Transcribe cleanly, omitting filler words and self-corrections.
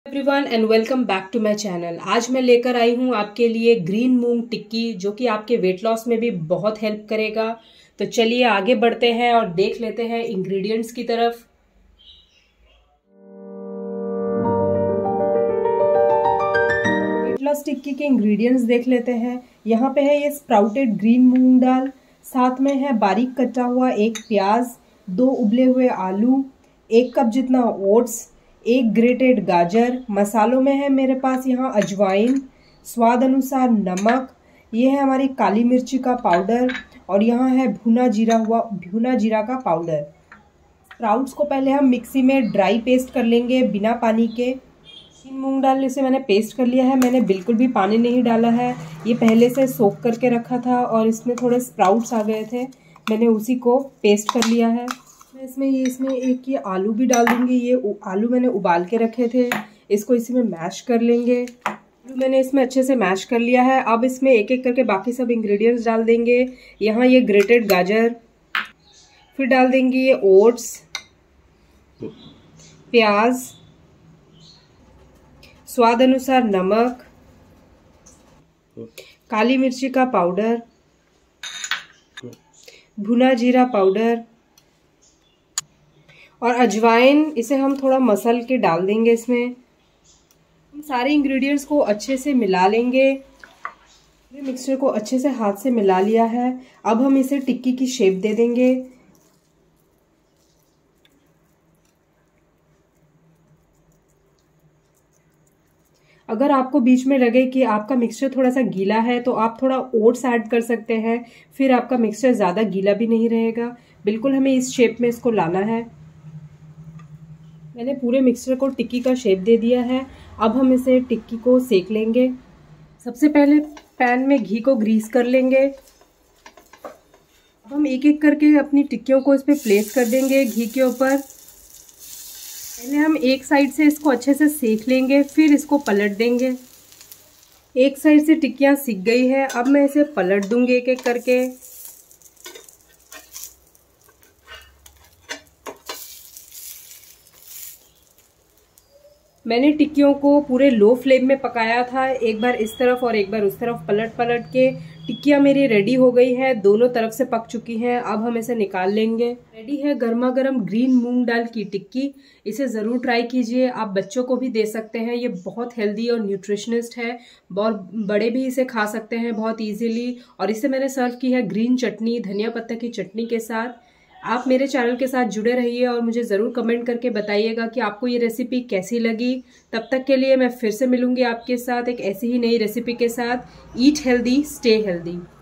Everyone and welcome back to my channel. आज मैं लेकर आई हूँ आपके लिए ग्रीन मूंग टिक्की, जो कि आपके वेट लॉस में भी बहुत हेल्प करेगा। तो चलिए आगे बढ़ते हैं और देख लेते हैं इंग्रेडिएंट्स की तरफ। वेट लॉस टिक्की के इंग्रेडिएंट्स देख लेते हैं। यहाँ पे है ये स्प्राउटेड ग्रीन मूंग दाल, साथ में है बारीक कटा हुआ एक प्याज, 2 उबले हुए आलू, 1 कप जितना ओट्स, 1 ग्रेटेड गाजर। मसालों में है मेरे पास यहाँ अजवाइन, स्वाद अनुसार नमक, ये है हमारी काली मिर्ची का पाउडर और यहाँ है भुना जीरा का पाउडर। स्प्राउट्स को पहले हम मिक्सी में ड्राई पेस्ट कर लेंगे बिना पानी के। मूंग दाल से मैंने पेस्ट कर लिया है, मैंने बिल्कुल भी पानी नहीं डाला है। ये पहले से सोक करके रखा था और इसमें थोड़े स्प्राउट्स आ गए थे, मैंने उसी को पेस्ट कर लिया है। मैं इसमें एक ये आलू भी डाल दूंगी। ये आलू मैंने उबाल के रखे थे, इसको इसी में मैश कर लेंगे। मैंने इसमें अच्छे से मैश कर लिया है। अब इसमें एक एक करके बाकी सब इंग्रेडिएंट्स डाल देंगे। यहाँ ये ग्रेटेड गाजर, फिर डाल देंगे ये ओट्स, प्याज, स्वाद अनुसार नमक, काली मिर्ची का पाउडर, भुना जीरा पाउडर और अजवाइन। इसे हम थोड़ा मसल के डाल देंगे। इसमें हम सारे इंग्रेडिएंट्स को अच्छे से मिला लेंगे। मिक्सचर को अच्छे से हाथ से मिला लिया है। अब हम इसे टिक्की की शेप दे देंगे। अगर आपको बीच में लगे कि आपका मिक्सचर थोड़ा सा गीला है तो आप थोड़ा ओट्स ऐड कर सकते हैं, फिर आपका मिक्सचर ज़्यादा गीला भी नहीं रहेगा। बिल्कुल हमें इस शेप में इसको लाना है। मैंने पूरे मिक्सचर को टिक्की का शेप दे दिया है। अब हम इसे टिक्की को सेक लेंगे। सबसे पहले पैन में घी को ग्रीस कर लेंगे। अब हम एक एक करके अपनी टिक्कियों को इस पर प्लेस कर देंगे घी के ऊपर। पहले हम एक साइड से इसको अच्छे से सेक लेंगे, फिर इसको पलट देंगे। एक साइड से टिक्कियाँ सिक गई है, अब मैं इसे पलट दूंगी एक एक करके। मैंने टिक्कियों को पूरे लो फ्लेम में पकाया था, एक बार इस तरफ और एक बार उस तरफ पलट पलट के। टिक्कियाँ मेरी रेडी हो गई है, दोनों तरफ से पक चुकी हैं। अब हम इसे निकाल लेंगे। रेडी है गर्मा गर्म ग्रीन मूंग दाल की टिक्की। इसे ज़रूर ट्राई कीजिए। आप बच्चों को भी दे सकते हैं, ये बहुत हेल्दी और न्यूट्रिशनिस्ट है। बहुत बड़े भी इसे खा सकते हैं बहुत ईजिली। और इसे मैंने सर्व की है ग्रीन चटनी, धनिया पत्ता की चटनी के साथ। आप मेरे चैनल के साथ जुड़े रहिए और मुझे ज़रूर कमेंट करके बताइएगा कि आपको ये रेसिपी कैसी लगी। तब तक के लिए मैं फिर से मिलूंगी आपके साथ एक ऐसी ही नई रेसिपी के साथ। Eat healthy, stay healthy.